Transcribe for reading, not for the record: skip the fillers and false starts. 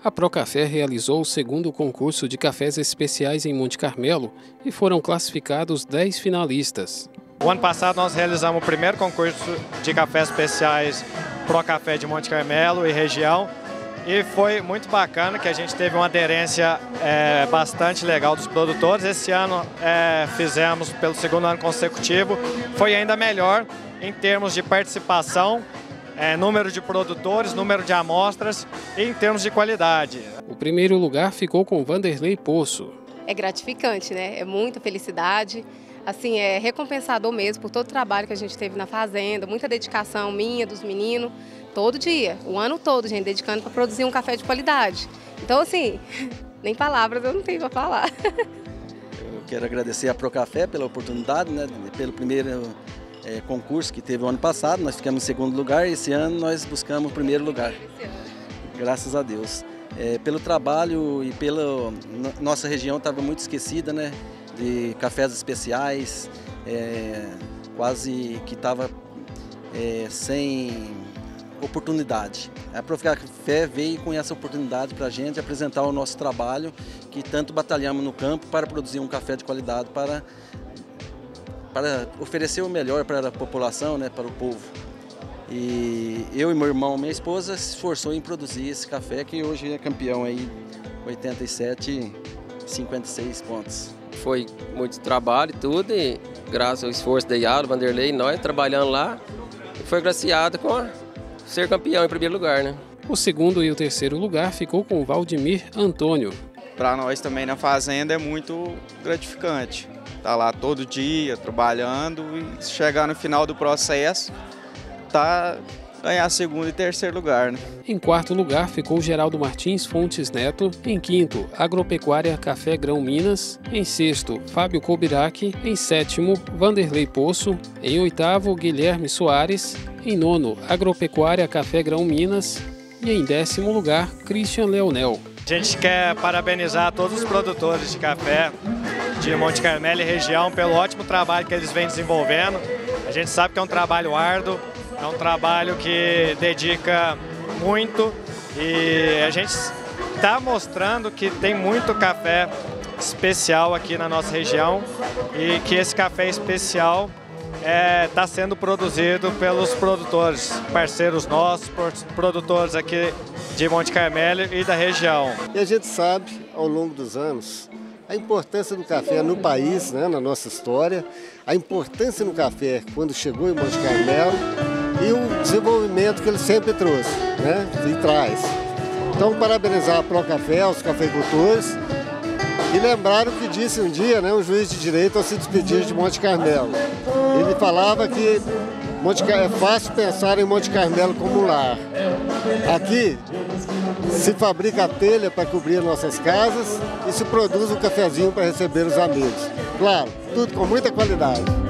A Procafé realizou o segundo concurso de cafés especiais em Monte Carmelo e foram classificados 10 finalistas. O ano passado nós realizamos o primeiro concurso de cafés especiais Procafé de Monte Carmelo e região e foi muito bacana que a gente teve uma aderência bastante legal dos produtores. Esse ano fizemos pelo segundo ano consecutivo, foi ainda melhor em termos de participação, número de produtores, número de amostras e em termos de qualidade. O primeiro lugar ficou com Vanderlei Poço. É gratificante, né? É muita felicidade. Assim, é recompensador mesmo por todo o trabalho que a gente teve na fazenda, muita dedicação minha, dos meninos, todo dia, o ano todo, gente, dedicando para produzir um café de qualidade. Então, assim, nem palavras eu não tenho para falar. Eu quero agradecer a Procafé pela oportunidade, né? Pelo primeiro concurso que teve o ano passado, nós ficamos em segundo lugar e esse ano nós buscamos o primeiro lugar. Graças a Deus. Pelo trabalho e pela nossa região estava muito esquecida, né? De cafés especiais, quase que estava sem oportunidade. A Procafé veio com essa oportunidade para a gente apresentar o nosso trabalho, que tanto batalhamos no campo para produzir um café de qualidade, para oferecer o melhor para a população, né, para o povo. E eu e meu irmão, minha esposa, se esforçou em produzir esse café, que hoje é campeão aí, 87,56 pontos. Foi muito trabalho e tudo, e graças ao esforço da Yalo, Vanderlei, nós trabalhando lá, foi agraciado com ser campeão em primeiro lugar, né? O segundo e o terceiro lugar ficou com Valdemir Antônio. Para nós também na fazenda é muito gratificante. Tá lá todo dia trabalhando e chegar no final do processo, ganhar segundo e terceiro lugar, né? Em quarto lugar ficou Geraldo Martins Fontes Neto. Em quinto, Agropecuária Café Grão Minas. Em sexto, Fábio Kobiraki. Em sétimo, Vanderlei Poço. Em oitavo, Guilherme Soares. Em nono, Agropecuária Café Grão Minas. E em 10º lugar, Christian Leonel. A gente quer parabenizar todos os produtores de café de Monte Carmelo e região pelo ótimo trabalho que eles vêm desenvolvendo. A gente sabe que é um trabalho árduo, é um trabalho que dedica muito e a gente está mostrando que tem muito café especial aqui na nossa região e que esse café especial está sendo produzido pelos produtores, parceiros nossos, produtores aqui de Monte Carmelo e da região. E a gente sabe, ao longo dos anos, a importância do café no país, né, na nossa história, a importância do café quando chegou em Monte Carmelo e o desenvolvimento que ele sempre trouxe, né, e traz. Então, parabenizar a Procafé, os cafeicultores, e lembrar o que disse um dia, né, um juiz de direito ao se despedir de Monte Carmelo. Ele falava que é fácil pensar em Monte Carmelo como um lar. Aqui se fabrica a telha para cobrir nossas casas e se produz um cafezinho para receber os amigos. Claro, tudo com muita qualidade.